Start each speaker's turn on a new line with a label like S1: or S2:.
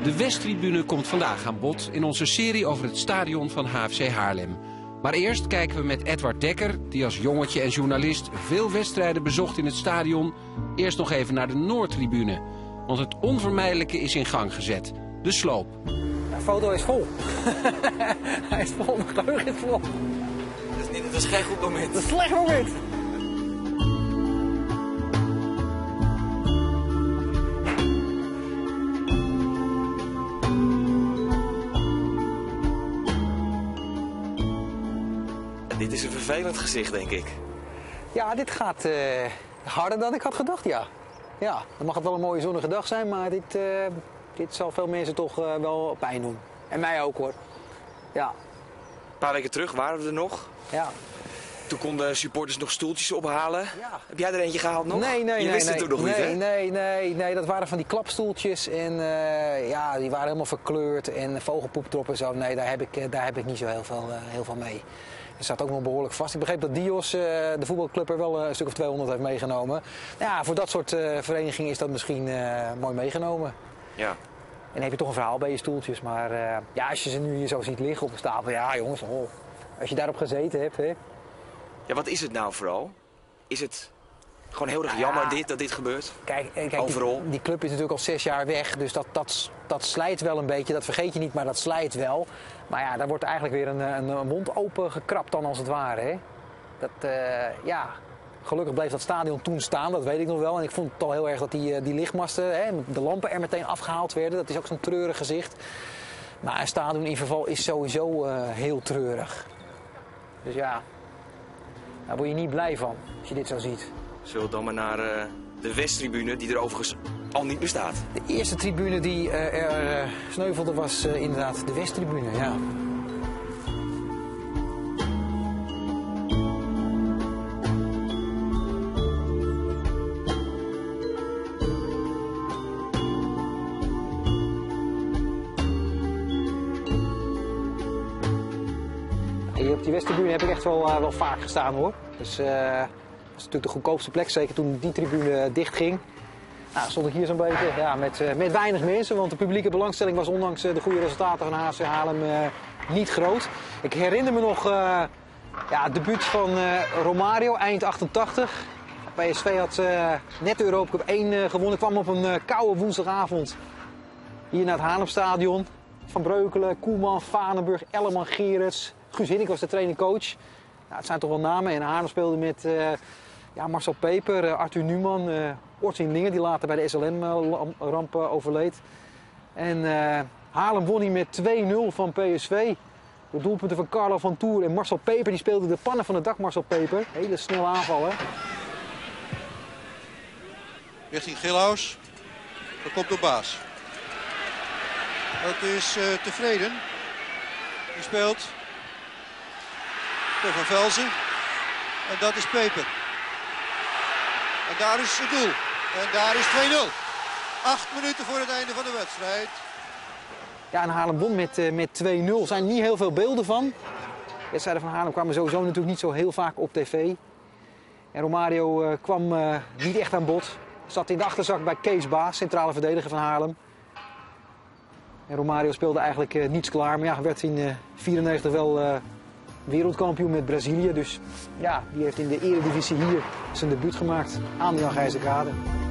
S1: De Westtribune komt vandaag aan bod in onze serie over het stadion van HFC Haarlem. Maar eerst kijken we met Edward Dekker, die als jongetje en journalist veel wedstrijden bezocht in het stadion, eerst nog even naar de Noordtribune. Want het onvermijdelijke is in gang gezet. De sloop.
S2: De foto is vol. Hij is vol, mijn geheugen is vol.
S3: Dat is geen goed moment.
S2: Dat is een slecht moment.
S3: Dit is een vervelend gezicht, denk ik.
S2: Ja, dit gaat harder dan ik had gedacht, ja. Ja, dan mag het wel een mooie zonnige dag zijn, maar dit zal veel mensen toch wel pijn doen. En mij ook, hoor. Ja.
S3: Een paar weken terug waren we er nog.
S2: Ja.
S3: Toen konden supporters nog stoeltjes ophalen.
S2: Ja.
S3: Heb jij er eentje gehaald nog?
S2: Nee.
S3: Je wist het toen nog niet, hè?
S2: Nee, dat waren van die klapstoeltjes en ja, die waren helemaal verkleurd en vogelpoep en zo. Nee, daar heb ik niet zo heel veel mee. Er zat ook nog behoorlijk vast. Ik begreep dat Dios, de voetbalclub, er wel een stuk of 200 heeft meegenomen. Ja, voor dat soort verenigingen is dat misschien mooi meegenomen.
S3: Ja.
S2: En dan heb je toch een verhaal bij je stoeltjes. Maar ja, als je ze nu hier zo ziet liggen op een stapel, ja jongens, als je daarop gezeten hebt, hè.
S3: Ja, wat is het nou vooral? Is het gewoon heel erg jammer dat dit gebeurt?
S2: Kijk
S3: overal.
S2: Die club is natuurlijk al 6 jaar weg, dus dat slijt wel een beetje. Dat vergeet je niet, maar dat slijt wel. Maar ja, daar wordt eigenlijk weer een mond open gekrapt dan als het ware. Hè? Ja, gelukkig bleef dat stadion toen staan, dat weet ik nog wel. En ik vond het al heel erg dat die lichtmasten, hè, de lampen er meteen afgehaald werden. Dat is ook zo'n treurig gezicht. Maar een stadion in verval is sowieso heel treurig. Dus ja, daar word je niet blij van als je dit zo ziet.
S3: Zullen we dan maar naar de Westtribune, die er overigens al niet bestaat?
S2: De eerste tribune die er sneuvelde was inderdaad de Westtribune, ja. Hier op die Westtribune heb ik echt wel vaak gestaan, hoor. Dus dat is natuurlijk de goedkoopste plek, zeker toen die tribune dicht ging. Nou, stond ik hier zo'n beetje ja, met weinig mensen, want de publieke belangstelling was ondanks de goede resultaten van HFC Haarlem niet groot. Ik herinner me nog het debuut van Romario eind 88. PSV had net de Europa Cup 1 gewonnen, kwam op een koude woensdagavond hier naar het Haarlemstadion. Van Breukelen, Koeman, Vanenburg, Elleman, Gerrits, Guus Hiddink was de trainer-coach. Nou, het zijn toch wel namen en Haarlem speelde met Marcel Peper, Arthur Numan, Ortwin Linge, die later bij de SLM-ramp overleed. En Haarlem won hier met 2-0 van PSV. De doelpunten van Carlo van Toer en Marcel Peper, die speelde de pannen van het dak, Marcel Peper. Hele snelle aanvallen.
S4: Richting Gilhuis. Daar komt de baas. Dat is tevreden. Die speelt. Van Velzen. En dat is Peper. En daar is het doel. En daar is 2-0. 8 minuten voor het einde van de wedstrijd.
S2: Ja, en Haarlem won met 2-0. Er zijn niet heel veel beelden van. De wedstrijden van Haarlem kwamen sowieso natuurlijk niet zo heel vaak op tv. En Romario kwam niet echt aan bod. Zat in de achterzak bij Kees Baas, centrale verdediger van Haarlem. En Romario speelde eigenlijk niets klaar. Maar ja, werd in 1994 wel wereldkampioen met Brazilië. Dus ja, die heeft in de eredivisie hier zijn debuut gemaakt aan de Jan Gijzerkade.